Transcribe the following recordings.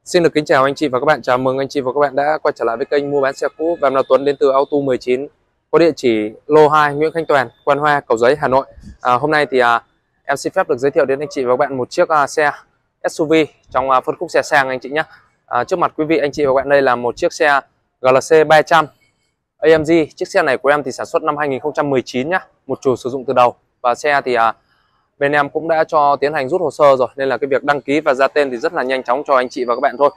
Xin được kính chào anh chị và các bạn. Chào mừng anh chị và các bạn đã quay trở lại với kênh mua bán xe cũ. Và em là Tuấn đến từ Auto 19, có địa chỉ lô 2 Nguyễn Khánh Toàn, Quan Hoa, Cầu Giấy, Hà Nội. Hôm nay thì em xin phép được giới thiệu đến anh chị và các bạn một chiếc xe SUV trong phân khúc xe sang anh chị nhé. Trước mặt quý vị anh chị và các bạn đây là một chiếc xe GLC 300 AMG. Chiếc xe này của em thì sản xuất năm 2019 nhá, một chủ sử dụng từ đầu. Và xe thì bên em cũng đã cho tiến hành rút hồ sơ rồi, nên là cái việc đăng ký và ra tên thì rất là nhanh chóng cho anh chị và các bạn thôi.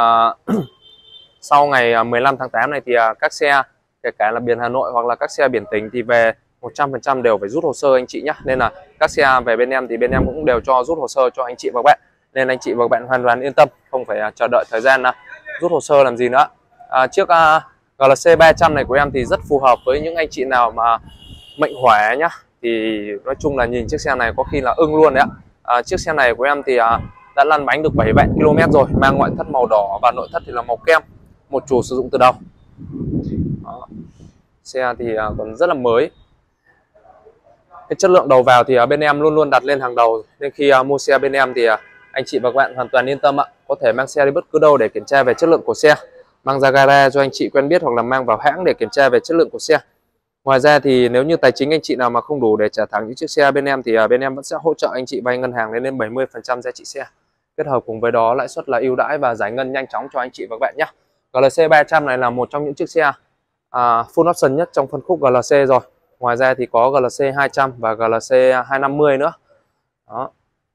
Sau ngày 15 tháng 8 này thì các xe kể cả là biển Hà Nội hoặc là các xe biển tỉnh thì về 100% đều phải rút hồ sơ anh chị nhé. Nên là các xe về bên em thì bên em cũng đều cho rút hồ sơ cho anh chị và các bạn, nên anh chị và các bạn hoàn toàn yên tâm, không phải chờ đợi thời gian rút hồ sơ làm gì nữa. Chiếc GLC 300 này của em thì rất phù hợp với những anh chị nào mà mệnh khỏe nhá, thì nói chung là nhìn chiếc xe này có khi là ưng luôn đấy ạ. Chiếc xe này của em thì đã lăn bánh được 7 vạn km rồi, mang ngoại thất màu đỏ và nội thất thì là màu kem, một chủ sử dụng từ đầu. Đó. Xe thì còn rất là mới. Cái chất lượng đầu vào thì bên em luôn luôn đặt lên hàng đầu, nên khi mua xe bên em thì anh chị và các bạn hoàn toàn yên tâm ạ. Có thể mang xe đi bất cứ đâu để kiểm tra về chất lượng của xe, mang ra gara cho anh chị quen biết hoặc là mang vào hãng để kiểm tra về chất lượng của xe. Ngoài ra thì nếu như tài chính anh chị nào mà không đủ để trả thẳng những chiếc xe bên em thì bên em vẫn sẽ hỗ trợ anh chị vay ngân hàng lên 70% giá trị xe. Kết hợp cùng với đó lãi suất là ưu đãi và giải ngân nhanh chóng cho anh chị và các bạn nhé. GLC 300 này là một trong những chiếc xe full option nhất trong phân khúc GLC rồi. Ngoài ra thì có GLC 200 và GLC 250 nữa. Đó.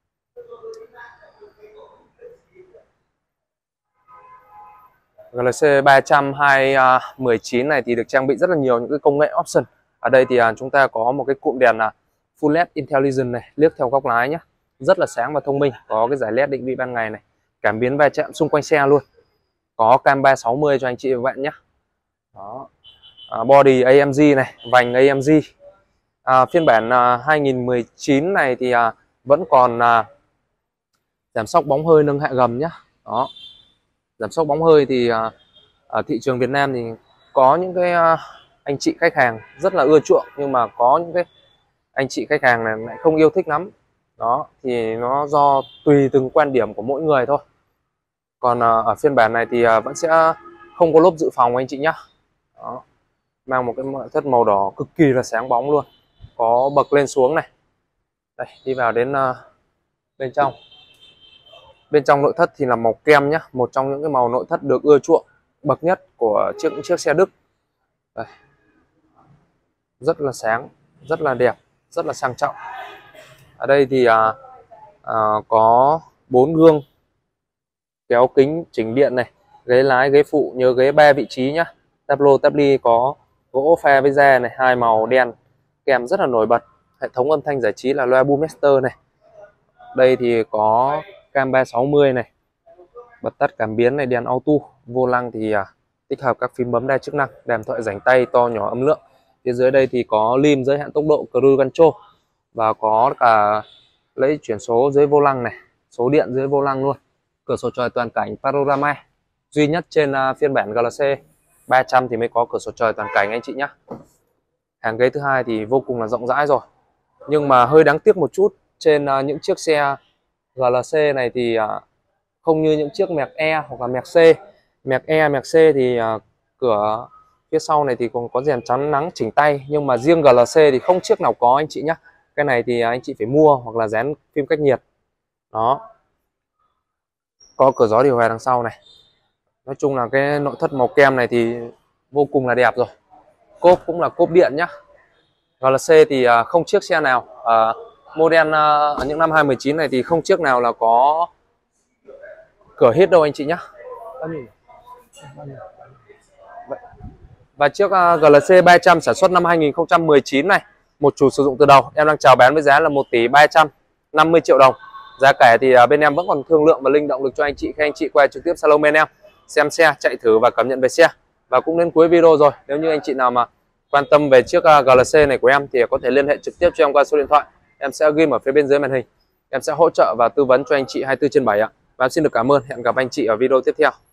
GLC 300 2019 này thì được trang bị rất là nhiều những cái công nghệ option. Ở đây thì chúng ta có một cái cụm đèn là Full LED Intelligent này, liếc theo góc lái nhé, rất là sáng và thông minh. Có cái giải LED định vị ban ngày này, cảm biến va chạm xung quanh xe luôn. Có cam 360 cho anh chị và bạn nhé. Đó. Body AMG này, vành AMG. Phiên bản 2019 này thì vẫn còn giảm xóc bóng hơi nâng hạ gầm nhé. Đó. Giảm xóc bóng hơi thì ở thị trường Việt Nam thì có những cái anh chị khách hàng rất là ưa chuộng, nhưng mà có những cái anh chị khách hàng này lại không yêu thích lắm. Đó thì nó do tùy từng quan điểm của mỗi người thôi. Còn ở phiên bản này thì vẫn sẽ không có lốp dự phòng anh chị nhá. Đó. Mang một cái nội thất màu đỏ cực kỳ là sáng bóng luôn, có bậc lên xuống này. Đây, đi vào đến bên trong. Bên trong nội thất thì là màu kem nhá, một trong những cái màu nội thất được ưa chuộng bậc nhất của chiếc xe Đức. Đây. Rất là sáng, rất là đẹp, rất là sang trọng. Ở đây thì có 4 gương kéo kính chỉnh điện này, ghế lái, ghế phụ, nhớ ghế 3 vị trí nhá. Táp lô táp ly có gỗ pha với da này, hai màu đen kèm rất là nổi bật. Hệ thống âm thanh giải trí là loa Boommaster này. Đây thì có cam 360 này, bật tắt cảm biến này, đèn auto. Vô lăng thì tích hợp các phím bấm đa chức năng, đèn thoại rảnh tay to nhỏ âm lượng. Phía dưới đây thì có lim giới hạn tốc độ, cruise control, và có cả lấy chuyển số dưới vô lăng này, số điện dưới vô lăng luôn. Cửa sổ trời toàn cảnh panorama, duy nhất trên phiên bản GLC 300 thì mới có cửa sổ trời toàn cảnh anh chị nhé. Hàng ghế thứ hai thì vô cùng là rộng rãi rồi, nhưng mà hơi đáng tiếc một chút, trên những chiếc xe GLC này thì không như những chiếc Merc E hoặc là Merc C. Merc E, Merc C thì cửa phía sau này thì còn có rèm chắn nắng chỉnh tay, nhưng mà riêng GLC thì không chiếc nào có anh chị nhé. Cái này thì anh chị phải mua hoặc là dán phim cách nhiệt. Đó. Có cửa gió điều hòa đằng sau này. Nói chung là cái nội thất màu kem này thì vô cùng là đẹp rồi. Cốp cũng là cốp điện nhá. GLC thì không chiếc xe nào model ở những năm 2019 này thì không chiếc nào là có cửa hít đâu anh chị nhá. Và chiếc GLC 300 sản xuất năm 2019 này, một chủ sử dụng từ đầu, em đang chào bán với giá là 1 tỷ 350 triệu đồng. Giá cả thì bên em vẫn còn thương lượng và linh động lực cho anh chị khi anh chị quay trực tiếp salon bên em xem xe, chạy thử và cảm nhận về xe. Và cũng đến cuối video rồi, nếu như anh chị nào mà quan tâm về chiếc GLC này của em thì có thể liên hệ trực tiếp cho em qua số điện thoại em sẽ ghi ở phía bên dưới màn hình. Em sẽ hỗ trợ và tư vấn cho anh chị 24/7 ạ. Và em xin được cảm ơn, hẹn gặp anh chị ở video tiếp theo.